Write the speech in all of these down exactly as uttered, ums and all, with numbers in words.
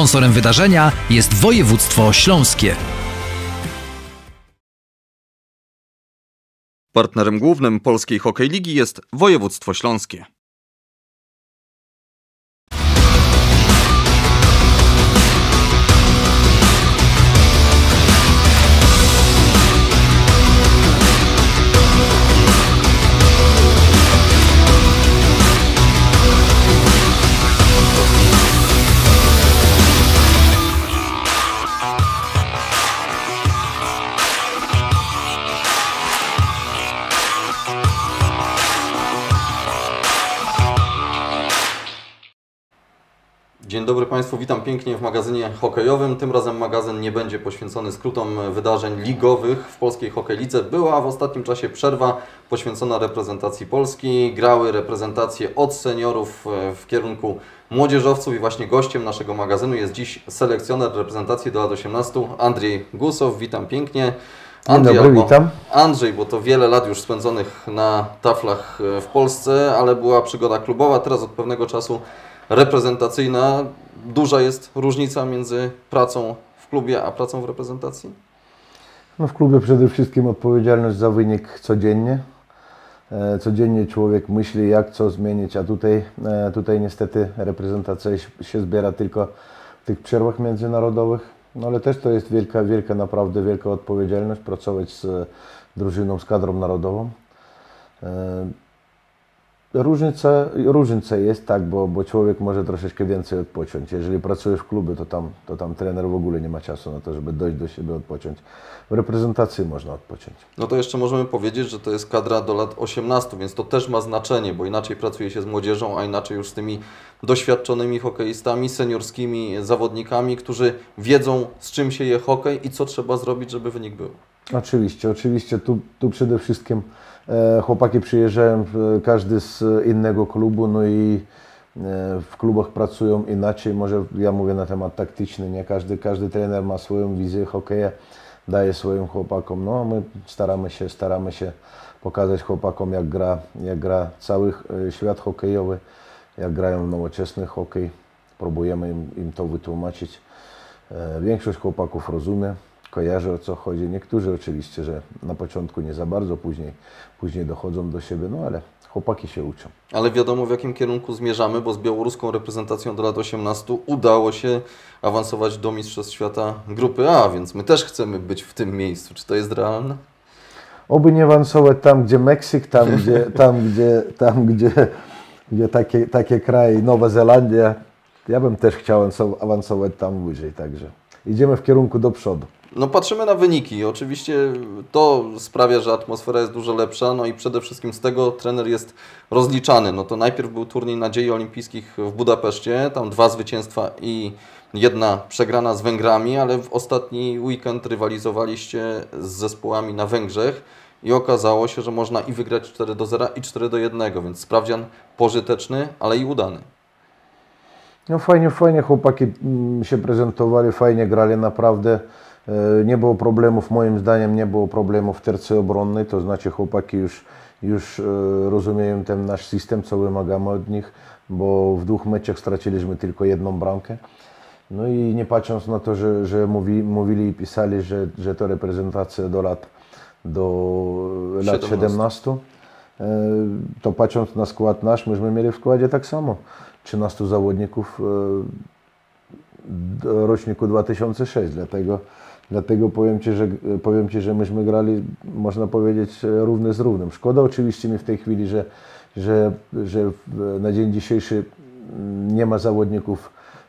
Sponsorem wydarzenia jest województwo śląskie. Partnerem głównym Polskiej Hokej Ligi jest województwo śląskie. Dzień dobry Państwu, witam pięknie w magazynie hokejowym. Tym razem magazyn nie będzie poświęcony skrótom wydarzeń ligowych w polskiej hokej lidze. Była w ostatnim czasie przerwa poświęcona reprezentacji Polski. Grały reprezentacje od seniorów w kierunku młodzieżowców i właśnie gościem naszego magazynu jest dziś selekcjoner reprezentacji do lat osiemnastu, Andrzej Gusow. Witam pięknie. Andrzej, dobry, witam. Andrzej, bo to wiele lat już spędzonych na taflach w Polsce, ale była przygoda klubowa, teraz od pewnego czasu reprezentacyjna. Duża jest różnica między pracą w klubie a pracą w reprezentacji? No w klubie przede wszystkim odpowiedzialność za wynik codziennie. E, codziennie człowiek myśli, jak co zmienić, a tutaj, e, tutaj niestety reprezentacja się zbiera tylko w tych przerwach międzynarodowych. No ale też to jest wielka, wielka, naprawdę wielka odpowiedzialność pracować z drużyną, z kadrą narodową. E, Różnica, różnica jest tak, bo, bo człowiek może troszeczkę więcej odpocząć. Jeżeli pracuje w klubie, to tam, to tam trener w ogóle nie ma czasu na to, żeby dojść do siebie, odpocząć. W reprezentacji można odpocząć. No to jeszcze możemy powiedzieć, że to jest kadra do lat osiemnastu, więc to też ma znaczenie, bo inaczej pracuje się z młodzieżą, a inaczej już z tymi doświadczonymi hokeistami, seniorskimi zawodnikami, którzy wiedzą, z czym się je hokej i co trzeba zrobić, żeby wynik był. Oczywiście, oczywiście. Tu, tu przede wszystkim e, chłopaki przyjeżdżają, każdy z innego klubu, no i e, w klubach pracują inaczej. Może ja mówię na temat taktyczny, nie? Każdy, każdy trener ma swoją wizję hokeja, daje swoim chłopakom. No my staramy się, staramy się pokazać chłopakom, jak gra, jak gra cały świat hokejowy, jak grają w nowoczesny hokej. Próbujemy im, im to wytłumaczyć. E, większość chłopaków rozumie, kojarzy, o co chodzi. Niektórzy oczywiście, że na początku nie za bardzo, później, później dochodzą do siebie, no ale chłopaki się uczą. Ale wiadomo, w jakim kierunku zmierzamy, bo z białoruską reprezentacją do lat osiemnastu udało się awansować do Mistrzostw Świata Grupy A, więc my też chcemy być w tym miejscu. Czy to jest realne? Oby nie awansować tam, gdzie Meksyk, tam, gdzie, tam, gdzie, tam, gdzie, gdzie takie, takie kraje, Nowa Zelandia. Ja bym też chciał awansować tam wyżej, także idziemy w kierunku do przodu. No patrzymy na wyniki. Oczywiście to sprawia, że atmosfera jest dużo lepsza, no i przede wszystkim z tego trener jest rozliczany. No to najpierw był turniej Nadziei Olimpijskich w Budapeszcie, tam dwa zwycięstwa i jedna przegrana z Węgrami, ale w ostatni weekend rywalizowaliście z zespołami na Węgrzech i okazało się, że można i wygrać cztery do zera i cztery do jednego, więc sprawdzian pożyteczny, ale i udany. No fajnie, fajnie chłopaki się prezentowali, fajnie grali naprawdę. Nie było problemów, moim zdaniem nie było problemów w tercji obronnej, to znaczy chłopaki już, już rozumieją ten nasz system, co wymagamy od nich, bo w dwóch meczach straciliśmy tylko jedną bramkę. No i nie patrząc na to, że, że mówi, mówili i pisali, że, że to reprezentacja do lat, do lat siedemnastu, to patrząc na skład nasz, myśmy mieli w składzie tak samo. trzynastu zawodników w roczniku dwa tysiące szóstym, dlatego, dlatego powiem Ci, że, powiem Ci, że myśmy grali, można powiedzieć, równy z równym. Szkoda oczywiście mi w tej chwili, że, że, że na dzień dzisiejszy nie ma zawodników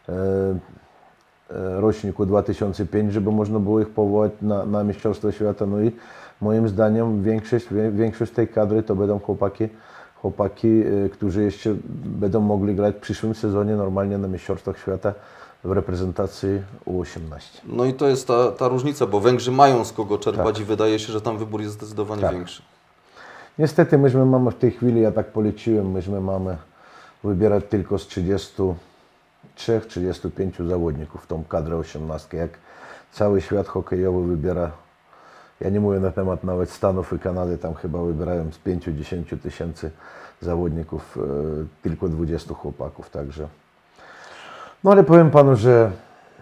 roczniku dwa tysiące piątego, żeby można było ich powołać na, na Mistrzostwo Świata. No i moim zdaniem większość, większość tej kadry to będą chłopaki, chłopaki, którzy jeszcze będą mogli grać w przyszłym sezonie normalnie na Mistrzostwach Świata w reprezentacji U osiemnaście. No i to jest ta, ta różnica, bo Węgrzy mają z kogo czerpać Tak. i wydaje się, że tam wybór jest zdecydowanie Tak. większy. Niestety myśmy mamy w tej chwili, ja tak policzyłem, myśmy mamy wybierać tylko z trzydziestu trzech trzydziestu pięciu zawodników w tą kadrę osiemnastkę. Jak cały świat hokejowy wybiera, ja nie mówię na temat nawet Stanów i Kanady, tam chyba wybierają z pięciu do dziesięciu tysięcy zawodników, e, tylko dwudziestu chłopaków, także. No ale powiem Panu, że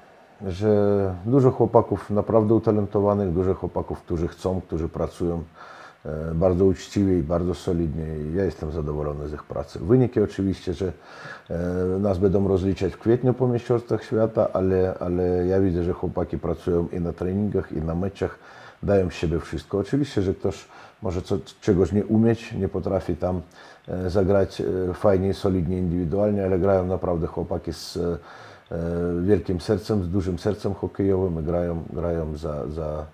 że dużo chłopaków naprawdę utalentowanych, dużo chłopaków, którzy chcą, którzy pracują e, bardzo uczciwie i bardzo solidnie. I ja jestem zadowolony z ich pracy. Wyniki oczywiście, że e, nas będą rozliczać w kwietniu po Mistrzostwach Świata, ale, ale ja widzę, że chłopaki pracują i na treningach, i na meczach, dają z siebie wszystko. Oczywiście, że ktoś może co, czegoś nie umieć, nie potrafi tam e, zagrać e, fajnie i solidnie indywidualnie, ale grają naprawdę chłopaki z e, wielkim sercem, z dużym sercem hokejowym i grają, grają za, za,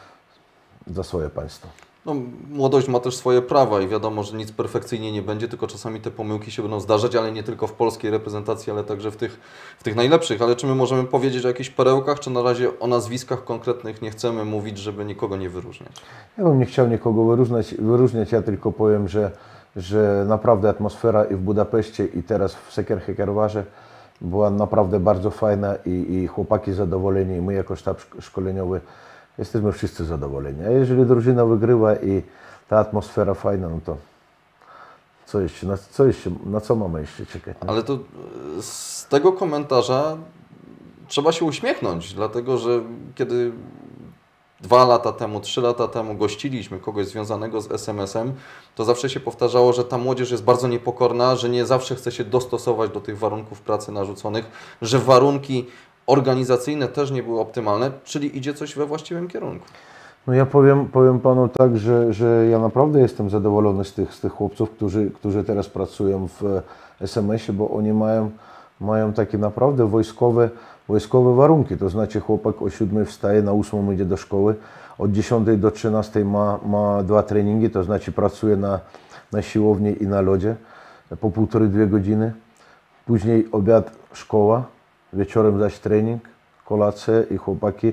za swoje państwo. No, młodość ma też swoje prawa i wiadomo, że nic perfekcyjnie nie będzie, tylko czasami te pomyłki się będą zdarzać, ale nie tylko w polskiej reprezentacji, ale także w tych, w tych najlepszych. Ale czy my możemy powiedzieć o jakichś perełkach, czy na razie o nazwiskach konkretnych nie chcemy mówić, żeby nikogo nie wyróżniać? Ja bym nie chciał nikogo wyróżniać, wyróżniać ja tylko powiem, że, że naprawdę atmosfera i w Budapeszcie, i teraz w Szekérhekérvárze była naprawdę bardzo fajna i, i chłopaki zadowoleni, i my jako sztab szkoleniowy jesteśmy wszyscy zadowoleni. A jeżeli drużyna wygrywa i ta atmosfera fajna, no to co jeszcze, na, co jeszcze, na co mamy jeszcze czekać? Nie? Ale to z tego komentarza trzeba się uśmiechnąć, dlatego że kiedy dwa lata temu, trzy lata temu gościliśmy kogoś związanego z es em esem, to zawsze się powtarzało, że ta młodzież jest bardzo niepokorna, że nie zawsze chce się dostosować do tych warunków pracy narzuconych, że warunki organizacyjne też nie były optymalne, czyli idzie coś we właściwym kierunku. No ja powiem, powiem Panu tak, że, że ja naprawdę jestem zadowolony z tych, z tych chłopców, którzy, którzy teraz pracują w es em esie, bo oni mają, mają takie naprawdę wojskowe, wojskowe warunki. To znaczy chłopak o siódmej wstaje, na ósmą idzie do szkoły, od dziesiątej do trzynastej ma, ma dwa treningi, to znaczy pracuje na, na siłowni i na lodzie po półtorej, dwie godziny. Później obiad, szkoła, wieczorem zaś trening, kolacje i chłopaki,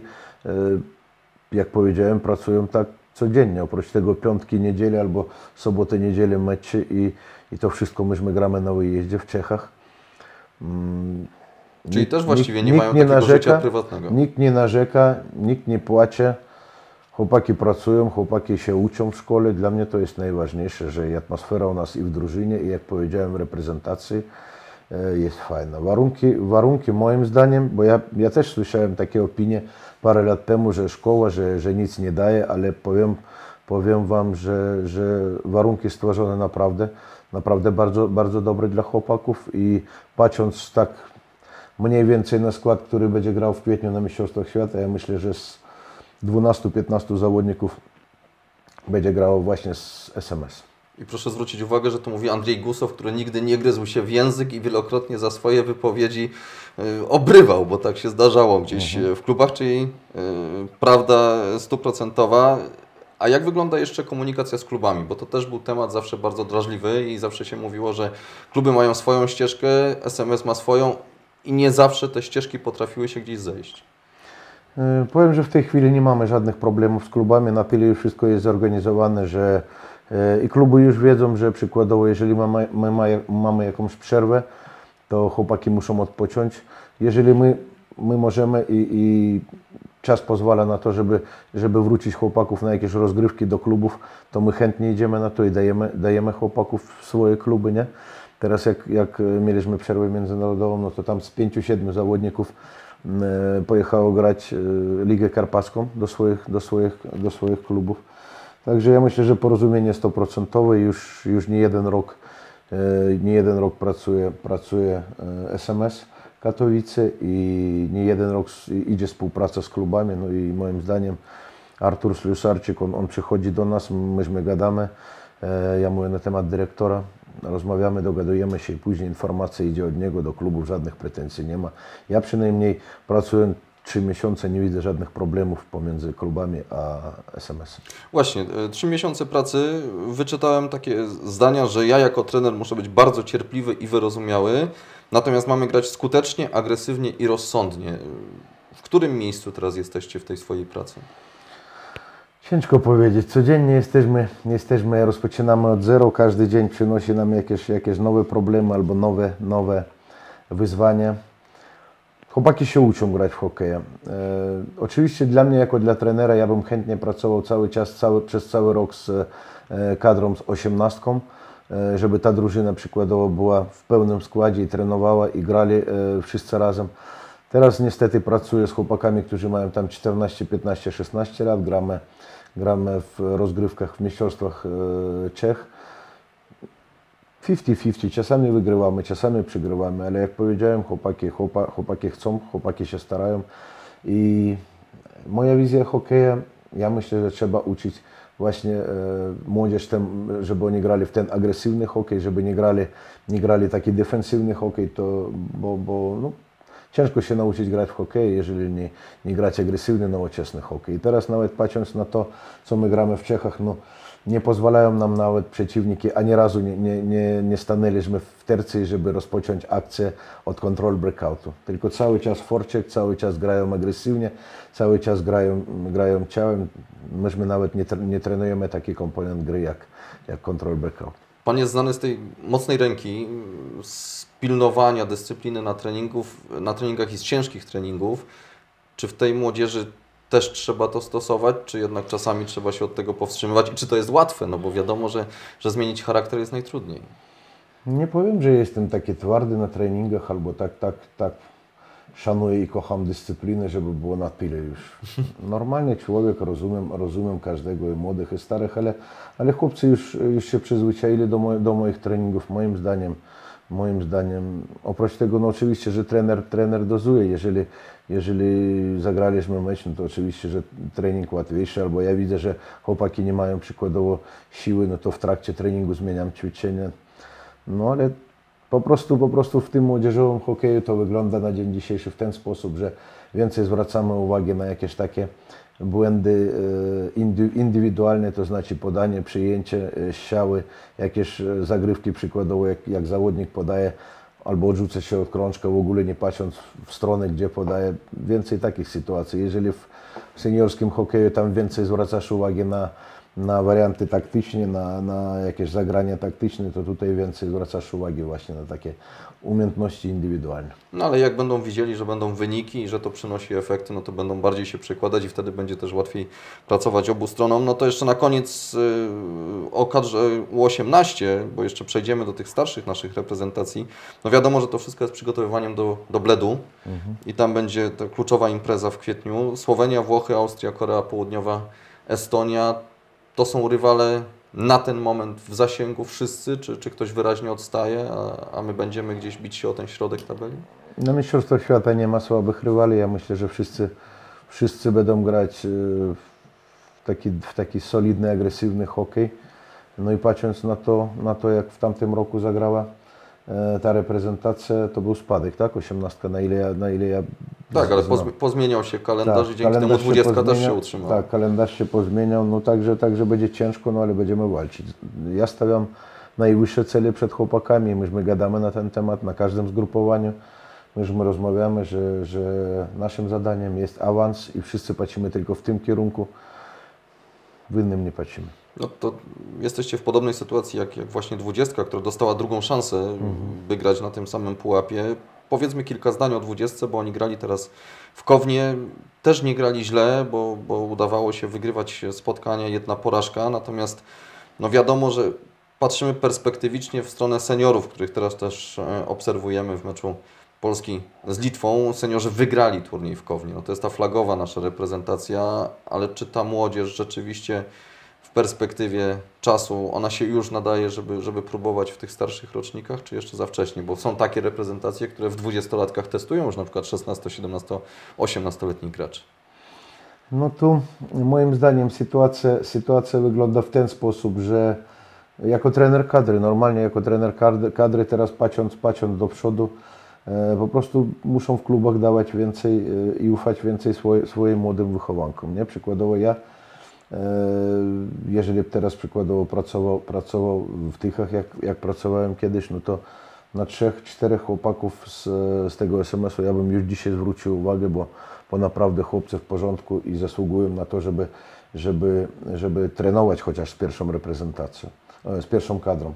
jak powiedziałem, pracują tak codziennie. Oprócz tego piątki, niedzielę albo sobotę, niedzielę mecze i, i to wszystko myśmy gramy na wyjeździe w Czechach. Czyli nikt, też właściwie nie nikt mają nie takiego narzeka, życia prywatnego. Nikt nie narzeka, nikt nie płacze. Chłopaki pracują, chłopaki się uczą w szkole. Dla mnie to jest najważniejsze, że i atmosfera u nas i w drużynie, i jak powiedziałem w reprezentacji jest fajna. Warunki, warunki moim zdaniem, bo ja, ja też słyszałem takie opinie parę lat temu, że szkoła, że, że nic nie daje, ale powiem, powiem Wam, że, że warunki stworzone naprawdę, naprawdę bardzo, bardzo dobre dla chłopaków i patrząc tak mniej więcej na skład, który będzie grał w kwietniu na Mistrzostwach Świata, ja myślę, że z dwunastu piętnastu zawodników będzie grało właśnie z es em es. I proszę zwrócić uwagę, że to mówi Andrzej Gusow, który nigdy nie gryzł się w język i wielokrotnie za swoje wypowiedzi y, obrywał, bo tak się zdarzało gdzieś mhm. w klubach, czyli y, prawda stuprocentowa. A jak wygląda jeszcze komunikacja z klubami? Bo to też był temat zawsze bardzo drażliwy i zawsze się mówiło, że kluby mają swoją ścieżkę, es em es ma swoją i nie zawsze te ścieżki potrafiły się gdzieś zejść. Powiem, że w tej chwili nie mamy żadnych problemów z klubami. Na tyle już wszystko jest zorganizowane, że i kluby już wiedzą, że przykładowo, jeżeli mamy, my mamy jakąś przerwę, to chłopaki muszą odpocząć. Jeżeli my, my możemy i, i czas pozwala na to, żeby, żeby wrócić chłopaków na jakieś rozgrywki do klubów, to my chętnie idziemy na to i dajemy, dajemy chłopaków w swoje kluby, nie? Teraz jak, jak mieliśmy przerwę międzynarodową, no to tam z pięciu, siedmiu zawodników e, pojechało grać e, Ligę Karpacką do swoich, do swoich, do swoich klubów. Także ja myślę, że porozumienie stoprocentowe, już, już nie jeden rok, nie jeden rok pracuje, pracuje es em es Katowice i nie jeden rok idzie współpraca z klubami. No i moim zdaniem Artur Ślusarczyk, on, on przychodzi do nas, myśmy gadamy, ja mówię na temat dyrektora, rozmawiamy, dogadujemy się i później informacja idzie od niego do klubów, żadnych pretensji nie ma. Ja przynajmniej pracuję trzy miesiące, nie widzę żadnych problemów pomiędzy klubami a es em esem. Właśnie, trzy miesiące pracy, wyczytałem takie zdania, że ja jako trener muszę być bardzo cierpliwy i wyrozumiały, natomiast mamy grać skutecznie, agresywnie i rozsądnie. W którym miejscu teraz jesteście w tej swojej pracy? Ciężko powiedzieć. Codziennie jesteśmy, jesteśmy rozpoczynamy od zero, każdy dzień przynosi nam jakieś, jakieś nowe problemy albo nowe, nowe wyzwania. Chłopaki się uczą grać w hokeja. E, oczywiście dla mnie jako dla trenera ja bym chętnie pracował cały czas, cały, przez cały rok z e, kadrą z osiemnastką, e, żeby ta drużyna przykładowo była w pełnym składzie i trenowała i grali e, wszyscy razem. Teraz niestety pracuję z chłopakami, którzy mają tam czternaście, piętnaście, szesnaście lat, gramy, gramy w rozgrywkach w mistrzostwach e, Czech. pięćdziesiąt pięćdziesiąt, czasami wygrywamy, czasami przegrywamy, ale jak powiedziałem, chłopaki, chłopa, chłopaki chcą, chłopaki się starają i moja wizja hokeja, ja myślę, że trzeba uczyć właśnie e, młodzież, tem, żeby oni grali w ten agresywny hokej, żeby nie grali, nie grali taki defensywny hokej, to, bo, bo no, ciężko się nauczyć grać w hokej, jeżeli nie, nie grać agresywny, nowoczesny hokej. I teraz nawet patrząc na to, co my gramy w Czechach, no, nie pozwalają nam nawet przeciwniki, ani razu nie, nie, nie, nie stanęliśmy w tercji, żeby rozpocząć akcję od control breakoutu. Tylko cały czas forczek, cały czas grają agresywnie, cały czas grają, grają ciałem. Myśmy nawet nie, nie trenujemy taki komponent gry jak, jak control breakout. Pan jest znany z tej mocnej ręki, z pilnowania dyscypliny na, treningów, na treningach i z ciężkich treningów. Czy w tej młodzieży też trzeba to stosować, czy jednak czasami trzeba się od tego powstrzymywać? I czy to jest łatwe? No bo wiadomo, że, że zmienić charakter jest najtrudniej. Nie powiem, że jestem taki twardy na treningach, albo tak, tak, tak szanuję i kocham dyscyplinę, żeby było na tyle już. Normalnie człowiek, rozumiem, rozumiem każdego, i młodych, i starych, ale, ale chłopcy już, już się przyzwyczaili do, mo do moich treningów, moim zdaniem. Moim zdaniem, oprócz tego, no oczywiście, że trener, trener dozuje. Jeżeli, jeżeli zagraliśmy mecz, no to oczywiście, że trening łatwiejszy, albo ja widzę, że chłopaki nie mają przykładowo siły, no to w trakcie treningu zmieniam ćwiczenie. No ale po prostu, po prostu w tym młodzieżowym hokeju to wygląda na dzień dzisiejszy w ten sposób, że więcej zwracamy uwagę na jakieś takie błędy indywidualne, to znaczy podanie, przyjęcie, ściały, jakieś zagrywki przykładowo, jak, jak zawodnik podaje albo odrzuca się od krążka, w ogóle nie patrząc w stronę, gdzie podaje. Więcej takich sytuacji. Jeżeli w seniorskim hokeju tam więcej zwracasz uwagę na, na warianty taktyczne, na, na jakieś zagrania taktyczne, to tutaj więcej zwracasz uwagę właśnie na takie umiejętności indywidualne. No ale jak będą widzieli, że będą wyniki i że to przynosi efekty, no to będą bardziej się przekładać i wtedy będzie też łatwiej pracować obu stronom. No to jeszcze na koniec yy, o kadrze U osiemnaście, bo jeszcze przejdziemy do tych starszych naszych reprezentacji. No wiadomo, że to wszystko jest przygotowywaniem do, do Bledu mhm. i tam będzie ta kluczowa impreza w kwietniu. Słowenia, Włochy, Austria, Korea Południowa, Estonia. To są rywale na ten moment w zasięgu wszyscy, czy, czy ktoś wyraźnie odstaje, a, a my będziemy gdzieś bić się o ten środek tabeli? Na Mistrzostwach Świata nie ma słabych rywali. Ja myślę, że wszyscy, wszyscy będą grać w taki, w taki solidny, agresywny hokej. No i patrząc na to, na to, jak w tamtym roku zagrała ta reprezentacja, to był spadek, tak? osiemnastka, na ile ja, na ile ja Tak, ale pozmi pozmieniał się kalendarz tak, i dzięki temu dwudziestka też się utrzymała. Tak, kalendarz się pozmieniał, no także, także będzie ciężko, no ale będziemy walczyć. Ja stawiam najwyższe cele przed chłopakami, myśmy gadamy na ten temat na każdym zgrupowaniu. Myśmy rozmawiamy, że, że naszym zadaniem jest awans i wszyscy patrzymy tylko w tym kierunku, w innym nie patrzymy. No to jesteście w podobnej sytuacji jak, jak właśnie dwudziestka, która dostała drugą szansę, mhm. by grać na tym samym pułapie. Powiedzmy kilka zdań o dwudziestce, bo oni grali teraz w Kownie. Też nie grali źle, bo, bo udawało się wygrywać spotkania, jedna porażka. Natomiast no wiadomo, że patrzymy perspektywicznie w stronę seniorów, których teraz też obserwujemy w meczu Polski z Litwą. Seniorzy wygrali turniej w Kownie. No to jest ta flagowa nasza reprezentacja, ale czy ta młodzież rzeczywiście w perspektywie czasu ona się już nadaje, żeby, żeby próbować w tych starszych rocznikach, czy jeszcze za wcześnie? Bo są takie reprezentacje, które w dwudziestolatkach testują już na przykład szesnasto-, siedemnasto-, osiemnastoletnich graczy. No tu moim zdaniem sytuacja, sytuacja wygląda w ten sposób, że jako trener kadry, normalnie jako trener kadry teraz patrząc, patrząc do przodu, po prostu muszą w klubach dawać więcej i ufać więcej swoje, swoim młodym wychowankom. Nie? Przykładowo ja, jeżeli teraz przykładowo pracował, pracował w Tychach, jak, jak pracowałem kiedyś, no to na trzech, czterech chłopaków z, z tego es em esu ja bym już dzisiaj zwrócił uwagę, bo, bo naprawdę chłopcy w porządku i zasługują na to, żeby, żeby, żeby trenować chociaż z pierwszą reprezentacją, z pierwszą kadrą.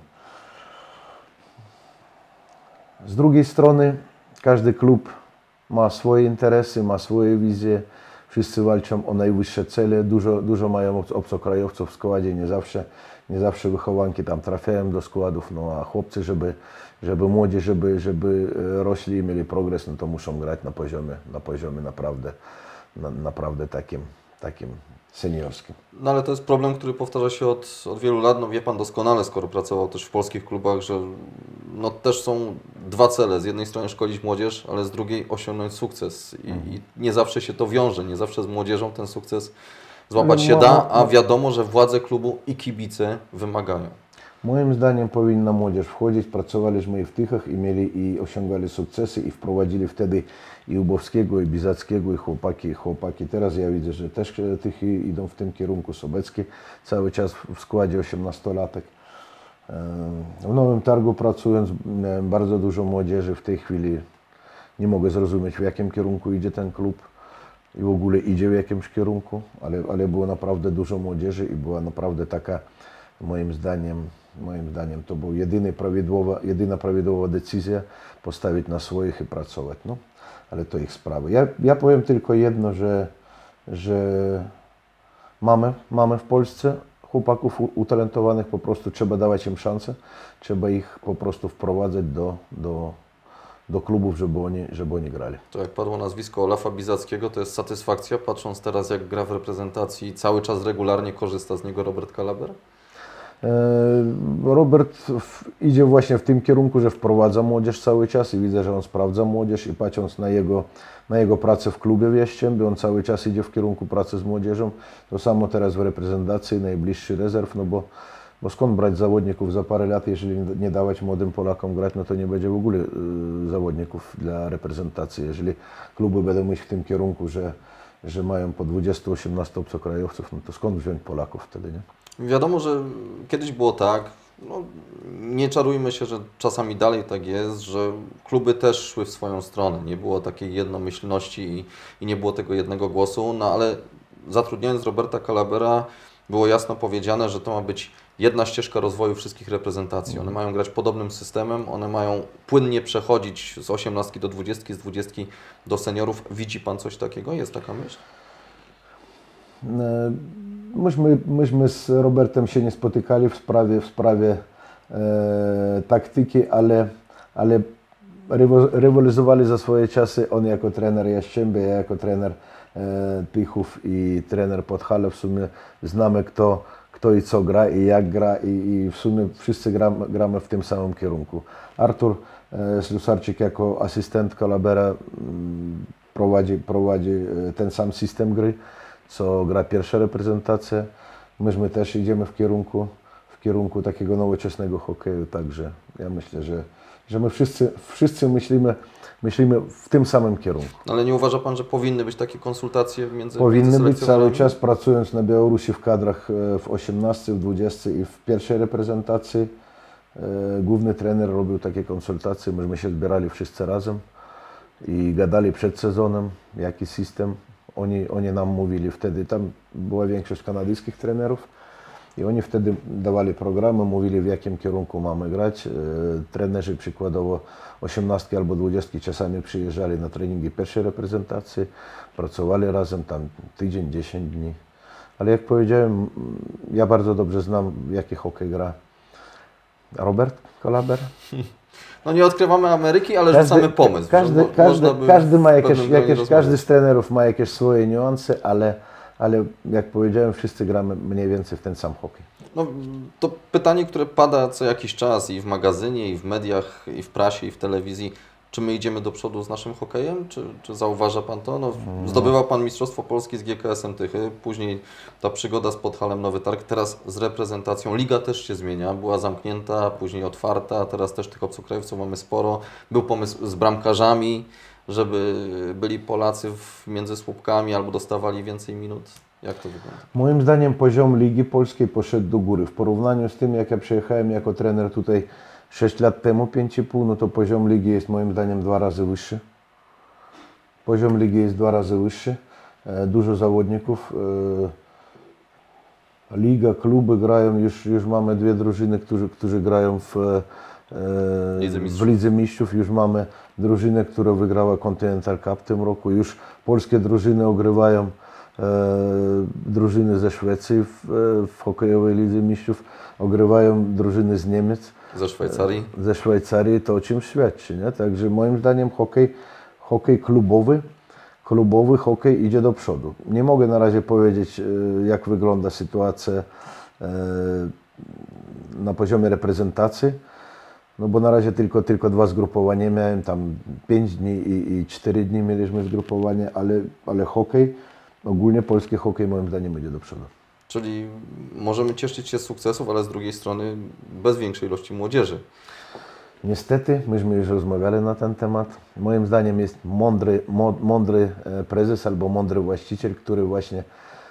Z drugiej strony każdy klub ma swoje interesy, ma swoje wizje. wszyscy walczą o najwyższe cele, dużo, dużo mają obcokrajowców w składzie, nie zawsze, nie zawsze wychowanki tam trafiają do składów, no a chłopcy, żeby, żeby młodzi, żeby, żeby rośli i mieli progres, no to muszą grać na poziomie, na poziomie naprawdę, na, naprawdę takim, takim seniorskim. No ale to jest problem, który powtarza się od, od wielu lat. No wie Pan doskonale, skoro pracował też w polskich klubach, że no też są dwa cele. Z jednej strony szkolić młodzież, ale z drugiej osiągnąć sukces. I, mhm. i nie zawsze się to wiąże, nie zawsze z młodzieżą ten sukces złapać się da, a wiadomo, że władze klubu i kibice wymagają. Moim zdaniem powinna młodzież wchodzić. Pracowaliśmy i w Tychach i mieli i osiągali sukcesy i wprowadzili wtedy i Ubowskiego, i Bizackiego, i chłopaki, i chłopaki. Teraz ja widzę, że też Tychy idą w tym kierunku. Sobecki cały czas w składzie osiemnastolatek. W Nowym Targu pracując miałem bardzo dużo młodzieży. W tej chwili nie mogę zrozumieć, w jakim kierunku idzie ten klub i w ogóle idzie w jakimś kierunku, ale, ale było naprawdę dużo młodzieży i była naprawdę taka, moim zdaniem, moim zdaniem to była jedyna prawidłowa, jedyna prawidłowa decyzja postawić na swoich i pracować. No, ale to ich sprawa. Ja, ja powiem tylko jedno, że, że mamy, mamy w Polsce chłopaków utalentowanych, po prostu trzeba dawać im szansę, trzeba ich po prostu wprowadzać do, do, do klubów, żeby oni, żeby oni grali. To jak padło nazwisko Olafa Bizackiego, to jest satysfakcja, patrząc teraz jak gra w reprezentacji, cały czas regularnie korzysta z niego Robert Kalaber? Robert idzie właśnie w tym kierunku, że wprowadza młodzież cały czas i widzę, że on sprawdza młodzież i patrząc na jego, na jego pracę w klubie w Jastrzębiu, on cały czas idzie w kierunku pracy z młodzieżą. To samo teraz w reprezentacji, najbliższy rezerw, no bo, bo skąd brać zawodników za parę lat, jeżeli nie dawać młodym Polakom grać, no to nie będzie w ogóle y, zawodników dla reprezentacji. Jeżeli kluby będą iść w tym kierunku, że, że mają po dwudziestu osiemnastu obcokrajowców, no to skąd wziąć Polaków wtedy, nie? Wiadomo, że kiedyś było tak, no, nie czarujmy się, że czasami dalej tak jest, że kluby też szły w swoją stronę. Nie było takiej jednomyślności i, i nie było tego jednego głosu, no ale zatrudniając Roberta Kalabera było jasno powiedziane, że to ma być jedna ścieżka rozwoju wszystkich reprezentacji. One mają grać podobnym systemem, one mają płynnie przechodzić z osiemnastki do dwudziestki, z dwudziestki do seniorów. Widzi Pan coś takiego? Jest taka myśl? Myśmy, myśmy z Robertem się nie spotykali w sprawie, w sprawie e, taktyki, ale, ale rywalizowali za swoje czasy. On jako trener Jastrzębia, ja jako trener e, Tychów i trener Podhala. W sumie znamy kto, kto i co gra i jak gra i, i w sumie wszyscy gramy, gramy w tym samym kierunku. Artur e, Ślusarczyk jako asystent Kalabera m, prowadzi, prowadzi ten sam system gry, co gra pierwsza reprezentacja. Myśmy też idziemy w kierunku, w kierunku takiego nowoczesnego hokeju, także ja myślę, że, że my wszyscy, wszyscy myślimy, myślimy w tym samym kierunku. Ale nie uważa Pan, że powinny być takie konsultacje między Powinny być cały czas, pracując na Białorusi w kadrach w osiemnastce, w dwudziestce i w pierwszej reprezentacji. Główny trener robił takie konsultacje, myśmy się zbierali wszyscy razem i gadali przed sezonem, jaki system. Oni, oni nam mówili wtedy, tam była większość kanadyjskich trenerów i oni wtedy dawali programy, mówili w jakim kierunku mamy grać. Trenerzy przykładowo osiemnastki albo dwudziestki czasami przyjeżdżali na treningi pierwszej reprezentacji, pracowali razem tam tydzień, dziesięć dni. Ale jak powiedziałem, ja bardzo dobrze znam, jaki hokej gra Robert Kalaber. No nie odkrywamy Ameryki, ale każdy, rzucamy pomysł. Każdy, każdy, każdy, ma jakieś, jakieś, każdy z trenerów ma jakieś swoje niuanse, ale, ale jak powiedziałem, wszyscy gramy mniej więcej w ten sam hokej. No, to pytanie, które pada co jakiś czas i w magazynie, i w mediach, i w prasie, i w telewizji. Czy my idziemy do przodu z naszym hokejem? Czy, czy zauważa Pan to? No, zdobywał Pan Mistrzostwo Polski z G K S-em Tychy, później ta przygoda z Podhalem Nowy Targ, teraz z reprezentacją. Liga też się zmienia, była zamknięta, później otwarta, teraz też tych obcokrajowców mamy sporo. Był pomysł z bramkarzami, żeby byli Polacy w, między słupkami albo dostawali więcej minut. Jak to wygląda? Moim zdaniem poziom Ligi Polskiej poszedł do góry. W porównaniu z tym, jak ja przyjechałem jako trener tutaj sześć lat temu, pięć i pół, no to poziom ligi jest moim zdaniem dwa razy wyższy. Poziom ligi jest dwa razy wyższy. Dużo zawodników. Liga, kluby grają, już, już mamy dwie drużyny, którzy, którzy grają w, Lidze w Lidze Mistrzów. Już mamy drużynę, która wygrała Continental Cup w tym roku. Już polskie drużyny ogrywają drużyny ze Szwecji w, w hokejowej Lidze Mistrzów, ogrywają drużyny z Niemiec, ze Szwajcarii. Ze Szwajcarii, to o czym świadczy, nie? Także moim zdaniem hokej, hokej klubowy, klubowy hokej idzie do przodu. Nie mogę na razie powiedzieć, jak wygląda sytuacja na poziomie reprezentacji, no bo na razie tylko, tylko dwa zgrupowania miałem, tam pięć dni i, i cztery dni mieliśmy zgrupowanie, ale, ale hokej, ogólnie polski hokej moim zdaniem idzie do przodu. Czyli możemy cieszyć się z sukcesów, ale z drugiej strony bez większej ilości młodzieży. Niestety, myśmy już rozmawiali na ten temat. Moim zdaniem jest mądry, mądry prezes albo mądry właściciel, który właśnie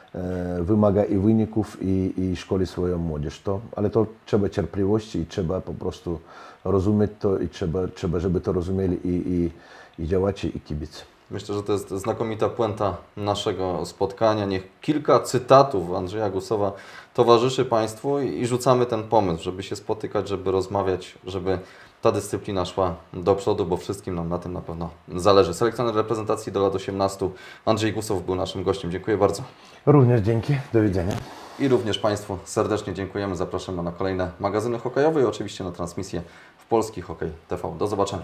wymaga i wyników, i, i szkoli swoją młodzież. To, ale to trzeba cierpliwości i trzeba po prostu rozumieć to i trzeba, trzeba żeby to rozumieli i, i, i działacze, i kibice. Myślę, że to jest znakomita puenta naszego spotkania. Niech kilka cytatów Andrzeja Gusowa towarzyszy Państwu i rzucamy ten pomysł, żeby się spotykać, żeby rozmawiać, żeby ta dyscyplina szła do przodu, bo wszystkim nam na tym na pewno zależy. Selekcjoner reprezentacji do lat osiemnastu Andrzej Gusow był naszym gościem. Dziękuję bardzo. Również dzięki. Do widzenia. I również Państwu serdecznie dziękujemy. Zapraszamy na kolejne magazyny hokejowe i oczywiście na transmisję w Polski Hokej T V. Do zobaczenia.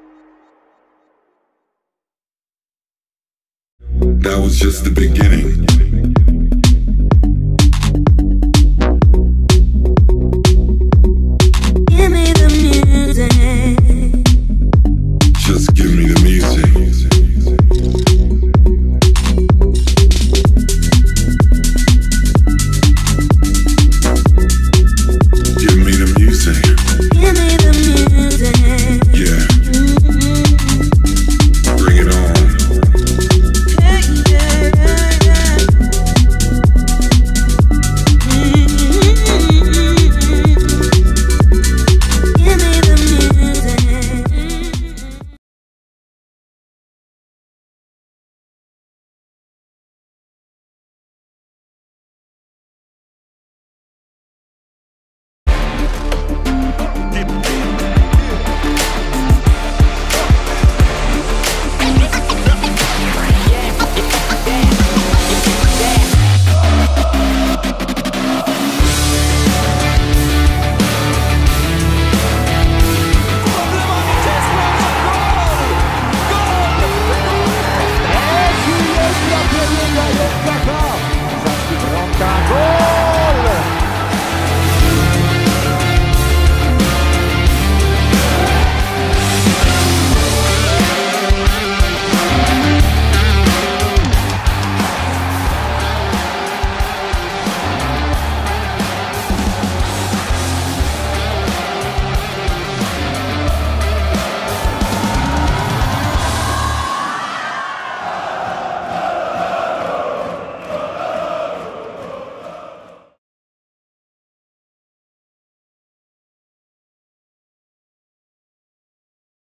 That was just the beginning.